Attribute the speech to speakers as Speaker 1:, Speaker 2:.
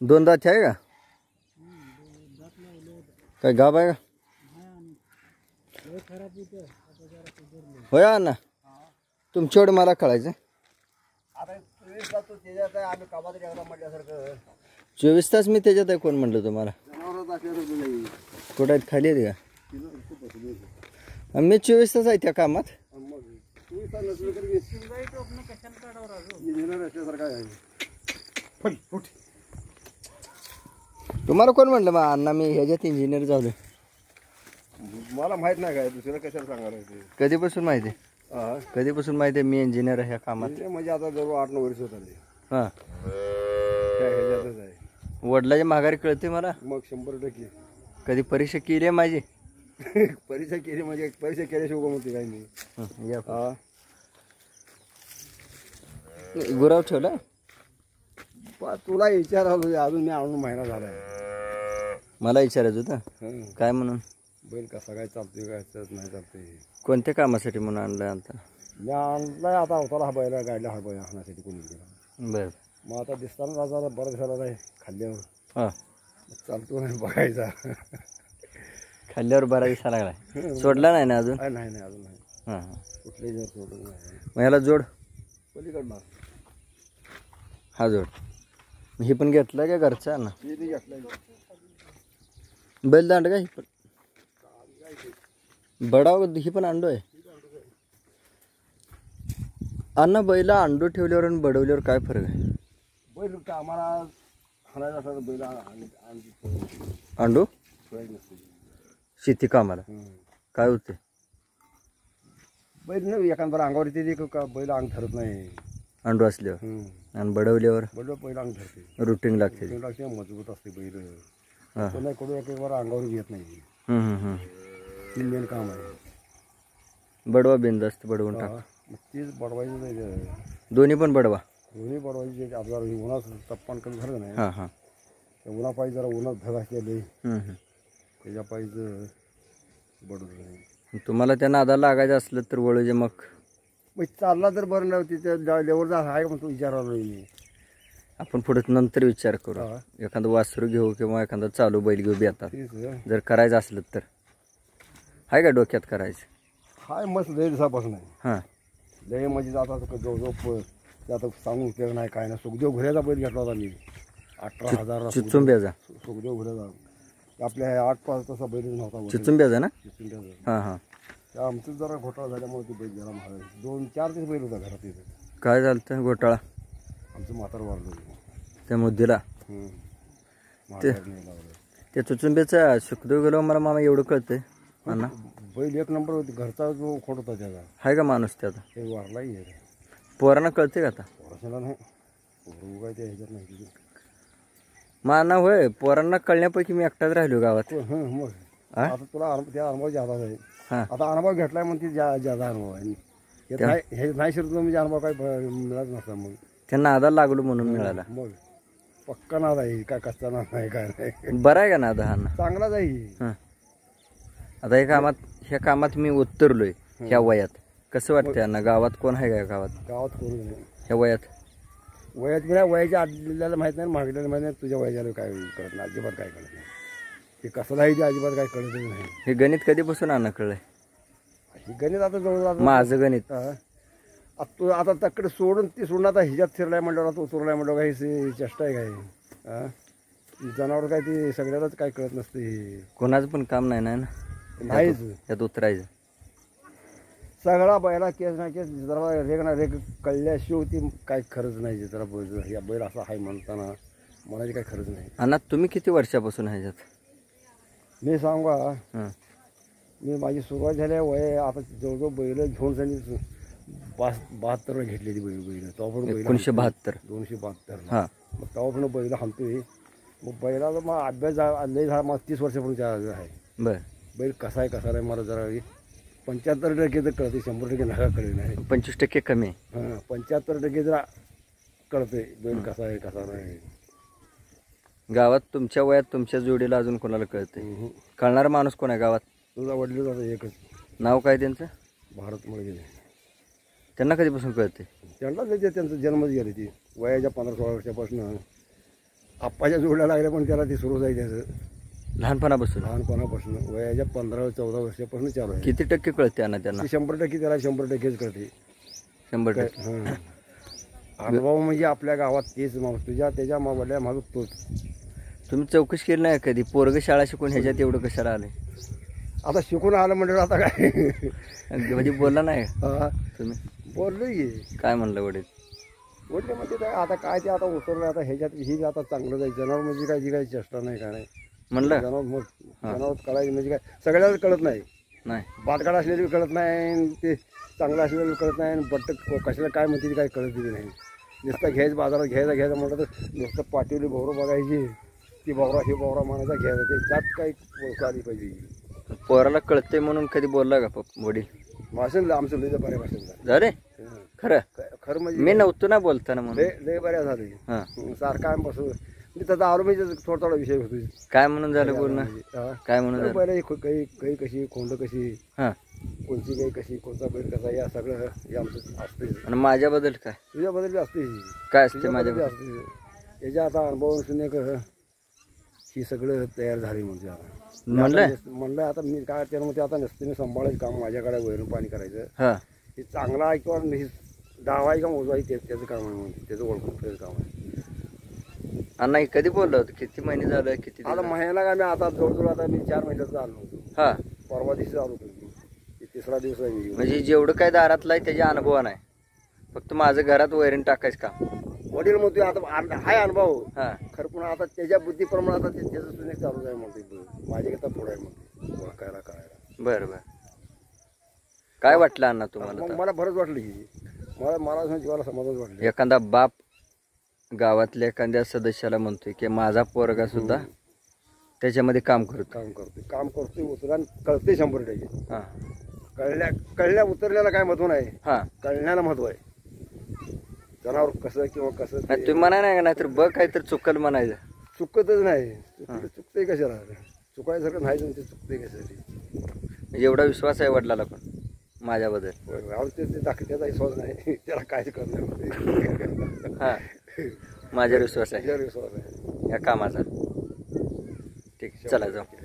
Speaker 1: दोन दात आहे का? काय गाब आहे का? होय अण्णा, तुमच्याकडे मला कळायचं. 24 तास मी त्याच्यात आहे. कोण म्हणलं तुम्हाला? कुठं आहेत? खाली आहेत का? मी 24 तास आहे त्या कामात. तुम्हाला कोण म्हणलं मग अण्णा मी ह्याच्यात इंजिनियर झालो?
Speaker 2: मला माहित नाही काय दुसऱ्या कशाला सांगायला.
Speaker 1: कधीपासून माहिती आहे? कधीपासून माहिती आहे मी इंजिनियर आहे ह्या कामात?
Speaker 2: म्हणजे आता जवळ 8-9 वर्ष होत आले.
Speaker 1: हां,
Speaker 2: ह्याच्यातच आहे.
Speaker 1: वडिलाच्या माघारी कळते मला.
Speaker 2: मग 100%.
Speaker 1: कधी परीक्षा केली आहे माझी?
Speaker 2: परीक्षा केली म्हणजे परीक्षा केल्याशिवाय म्हणते काही नाही.
Speaker 1: गुराव ठेवला
Speaker 2: तुला विचारायला अजून मी आणून महिना झाला.
Speaker 1: मला विचारायचं होतं काय म्हणून?
Speaker 2: बैल कसा काय चालतोय काय नाही चालतोय.
Speaker 1: कोणत्या कामासाठी म्हणून आणलाय आता?
Speaker 2: मी आणलाय आता होताला हा बैला गाडला हा बैल आणण्यासाठी कोणी गेला.
Speaker 1: बरं,
Speaker 2: मग आता दिसताना जरा बरं दिसायला नाही खाल्ल्यावर.
Speaker 1: हां,
Speaker 2: चालतो नाही बघायचा.
Speaker 1: खाल्ल्यावर बरा दिसा लागलाय. सोडला नाही ना अजून?
Speaker 2: नाही नाही अजून नाही.
Speaker 1: हां हां,
Speaker 2: कुठलेही जर सोडून नाही.
Speaker 1: मग ह्याला जोड
Speaker 2: पलीकडनं
Speaker 1: हा जोड. ही पण घेतला का घरचा ना? बैल दांड का? ही पण बडाव ही पण अंडो आहे. अण्णा बैला अंडो ठेवल्यावर आणि बडवल्यावर काय फरक आहे?
Speaker 2: बैल आम्हाला हाणायला असं बैल
Speaker 1: अंडो
Speaker 2: नसते
Speaker 1: शेती कामाला काय होते?
Speaker 2: बैल नाही एखाद बरं अंगावर येते का बैल अंग ठरत नाही
Speaker 1: अंडो असल्यावर. आणि बडवल्यावर
Speaker 2: बैल अंग ठरते.
Speaker 1: रुटीन लागते.
Speaker 2: मजबूत असते बैल.
Speaker 1: हां,
Speaker 2: कोणा कडून एक बार अंगावर येत नाही. ती मेन काम आहे.
Speaker 1: बडवा बिंदास्त बडवून टाक.
Speaker 2: मग तीच बडवायची.
Speaker 1: दोन्ही पण बडवा.
Speaker 2: दोन्ही बडवायची. आपल्याला उन्हाच तापमान कमी झालं नाही.
Speaker 1: हां हां,
Speaker 2: उन्हा पाहिजे जरा उन्हात धगा केले त्याच्या पाहिजे बडवलं नाही.
Speaker 1: तुम्हाला त्या नादाला लागायचं असलं तर वळूचे मग
Speaker 2: चालला तर बरं नव्हती. त्या लेवर जा आहे म्हणतो विचारायला मी.
Speaker 1: आपण पुढे नंतर विचार करू. एखादं वासरू घेऊ किंवा एखादा चालू बैल घेऊ बेतात जर करायचं असलं तर. आहे का डोक्यात करायचं?
Speaker 2: हाय मस्त लय दिवसापासून आहे.
Speaker 1: हां,
Speaker 2: लय म्हणजे जाता जवळजवळ त्यात सांगून उपयोग नाही काय नाही. सुखदेव घुऱ्याचा बैल घेतला होता मी 18,000.
Speaker 1: चिचुंब्याचा
Speaker 2: सुखदेव घुऱ्याचा आपल्या 8-5 तसा बैल नव्हता.
Speaker 1: चिचुंब्याचा ना?
Speaker 2: चिचुंब्याचा.
Speaker 1: हां हां,
Speaker 2: आमचं जरा घोटाळा झाल्यामुळे ते बैल जरा महाग. 2-4 बैल होता घरात इथे.
Speaker 1: काय झालं तर घोटाळा?
Speaker 2: आमचं म्हातारं वारलं
Speaker 1: त्या मुद्दीला. त्या चुचुंब्याचा सुखदेव गेलो मला मामा एवढं कळतंय अण्णा.
Speaker 2: बैल एक नंबर होती. घरचा जो खोट होता त्याचा.
Speaker 1: आहे का माणूस त्याचा?
Speaker 2: ते वारलाही आहे.
Speaker 1: पोरांना कळते का आता?
Speaker 2: पोराला नाही. पोरं काय त्या ह्याच्यात नाही.
Speaker 1: माना होय, पोरांना कळण्यापैकी मी एकटाच राहिलो गावात.
Speaker 2: मग आता तुला त्या अनुभव जादा आहे.
Speaker 1: हां,
Speaker 2: आता अनुभव घेतलाय म्हणते जादा अनुभव आहे. हे नाही शिरतो म्हणजे अनुभव काय मिळत नसता. मग
Speaker 1: त्यांना नादाला लागलो म्हणून मिळाला.
Speaker 2: मग पक्का नाद आहे. काय कच्चा नाद नाही काय नाही.
Speaker 1: बरं आहे का नादा हा?
Speaker 2: चांगलाच आहे.
Speaker 1: हां, आता ह्या कामात मी उतरलोय ह्या वयात. कसं वाटतंय अण्णा? गावात कोण आहे का? गावात
Speaker 2: कोण नाही
Speaker 1: ह्या वयात
Speaker 2: वयाच्या आडलेल्याला माहित नाही, मागलेल्याला माहित नाही. तुझ्या वयाच्याला काय कळत नाही. अजिबात काय कळत नाही. ते कसं आहे ते अजिबात काय कळतच नाही.
Speaker 1: हे गणित कधीपासून अण्णा कळलंय?
Speaker 2: हे गणित आता जवळ
Speaker 1: माझं गणित
Speaker 2: तू आता तकडे सोडून आता ह्याच्यात फिरलाय म्हणल्यावर तो उतरलाय म्हणलं काही चेष्टा आहे काय? जनावर काय ते सगळ्यालाच काय कळत नसते.
Speaker 1: कोणाचं पण काम नाही ना
Speaker 2: नाहीच
Speaker 1: यात उतरायचं.
Speaker 2: सगळा बैला केस ना केस जरा रेग ना रेग कळल्याशिवाय ती काय खरंच नाही. जरा या बैल असा आहे म्हणताना मनाची काय खरंच नाही.
Speaker 1: अण्णा तुम्ही किती वर्षापासून ह्याच्यात?
Speaker 2: मी सांगू का, मी माझी सुरुवात झाली वय आता जवळजवळ बैल घेऊन झाली 72ला घेतलेली बैल. तेव्हा
Speaker 1: 1972.
Speaker 2: 272.
Speaker 1: हां,
Speaker 2: मग तेव्हा बैल हाणतोय. मग बैलाचा मग अभ्यास लय झाला. मग 30 वर्षापूर्वी आहे.
Speaker 1: बरं,
Speaker 2: बैल कसा आहे कसा नाही मला जरा 75% तर कळते. 100% नका कळले नाही.
Speaker 1: 25% कमी आहे.
Speaker 2: हां, 75% जरा कळते बैल कसा आहे कसा नाही.
Speaker 1: गावात तुमच्या वयात तुमच्या जोडीला अजून कोणाला कळतंय? कळणारा माणूस कोण आहे गावात?
Speaker 2: तुझा वडील आता एकच.
Speaker 1: नाव काय त्यांचं?
Speaker 2: भारत मुळे.
Speaker 1: त्यांना कधीपासून कळते?
Speaker 2: त्यांना त्यांचा जन्मच गेले ती वयाच्या 15-16 वर्षापासून आप्पाच्या जोडल्या लागल्या पण त्याला ते सुरूच आहे त्याचं
Speaker 1: लहानपणापासून
Speaker 2: लहानपणापासून वयाच्या 15-14 वर्षापासून चालू आहे.
Speaker 1: किती टक्के कळते ना त्यांना?
Speaker 2: ते 100% त्याला 100%च कळते.
Speaker 1: 100%.
Speaker 2: हां अनुभव म्हणजे आपल्या गावात तेच तुझ्या त्याच्या वडिला माझं तोच.
Speaker 1: तुम्ही चौकशी केली नाही कधी? पोरग शाळा शिकून ह्याच्यात एवढं कशाला आले?
Speaker 2: आता शिकून आलं म्हणजे आता काय
Speaker 1: म्हणजे बोलला नाही तुम्ही?
Speaker 2: बोललो की.
Speaker 1: काय म्हणलं वडील?
Speaker 2: बोलले म्हणजे काय आता काय ते आता उतरलं आता ह्याच्यात ही आता चांगलं जाईल. जनावर म्हणजे काय जी काही चेष्टा नाही काय नाही
Speaker 1: म्हणलं
Speaker 2: जनावर. मग जनावर कळायचं म्हणजे काय सगळ्याला कळत नाही. बाटकाड असलेली कळत नाही, ते चांगलं असलेलं कळत नाही, बट्ट कशाला काय म्हणते ते काय कळत नाही. नुसतं घ्यायचं बाजारात घ्यायचं म्हटलं तर नुसतं पाठीवली भोवरं बघायची, ती भोवरा हे भोवरा म्हणायचा घ्यायचा. ते त्यात काही ओळख आली पाहिजे.
Speaker 1: पोराला कळतंय म्हणून कधी बोलला का वडील?
Speaker 2: भाषण आमचं लय बऱ्या भाषण
Speaker 1: अरे खरं
Speaker 2: खरं म्हणजे
Speaker 1: मी नव्हतो ना बोलताना म्हणून.
Speaker 2: लय बऱ्या झाले.
Speaker 1: हां
Speaker 2: सारखा आम्ही बसू मी त्याचा आलो म्हणजे थोडा विषय होतो.
Speaker 1: काय म्हणून झालं बोलणं? काय म्हणून झालं?
Speaker 2: बरं काही कशी खोंड कशी,
Speaker 1: हां
Speaker 2: कोणची गाई कशी, कोणता बैल कसा, या सगळं हे आमचं असते.
Speaker 1: आणि माझ्याबद्दल काय?
Speaker 2: तुझ्याबद्दल बी असते.
Speaker 1: काय असते
Speaker 2: तुझ्याबद्दल बी
Speaker 1: माझ्याबद्दल?
Speaker 2: असते. याच्या आता अनुभवानुसार ही सगळं तयार झाली म्हणजे आता म्हणलं आता मी काय त्यानं मग ते आता नसते मी सांभाळायचं काम माझ्याकडे वैरून पाणी करायचं.
Speaker 1: हां
Speaker 2: हे चांगला आहे किंवा डावा आहे का मोजा आहे त्याचं काम आहे म्हणजे त्याचं ओळखून त्याचं काम आहे.
Speaker 1: अण्णा हे कधी बोललं होतं? किती महिने झालं? किती
Speaker 2: आता महिन्याला काय मी आता जवळजवळ आता मी 4 महिन्याचा आलो होतो.
Speaker 1: हां
Speaker 2: परवा दिवशी आलो होतो. तिसरा दिवस आहे मी.
Speaker 1: म्हणजे जेवढं काय दारातलं आहे त्याच्या अनुभव नाही, फक्त माझं घरात वैरण टाकायचं काम.
Speaker 2: वडील म्हणतोय आता हाय अनुभव
Speaker 1: हां
Speaker 2: खरं पण आता त्याच्या बुद्धीप्रमाणे आता त्याचं सुने चालू आहे म्हणते. माझ्याकरता पुढं आहे म्हणते ओळखायला करायला.
Speaker 1: बरं बरं. काय वाटलं अण्णा तुम्हाला?
Speaker 2: मग मला बरंच वाटलं की मला जीवाला समाधान वाटलं.
Speaker 1: एखादा बाप गावातल्या एखाद्या सदस्याला म्हणतोय की माझा पोरगा सुद्धा त्याच्यामध्ये काम करतोय उतरा कळते 100%. हां
Speaker 2: कळल्या उतरल्याला काय महत्व नाही.
Speaker 1: हां
Speaker 2: कळण्याला महत्व आहे. जनावर कसं किंवा कसं
Speaker 1: तुम्ही म्हणा नाही नाही तर बघ काय तर चुकल म्हणायचं.
Speaker 2: चुकतच नाही. चुकते कशाला? चुकायसारखं नाही ते चुकते कशासाठी?
Speaker 1: एवढा विश्वास आहे वडिलाला पण माझ्याबद्दल.
Speaker 2: त्याचा विश्वास नाही त्याला काय करणार.
Speaker 1: हां माझ्यावर विश्वास आहे
Speaker 2: विश्वास आहे
Speaker 1: या कामाचा. ठीक चला जाऊ.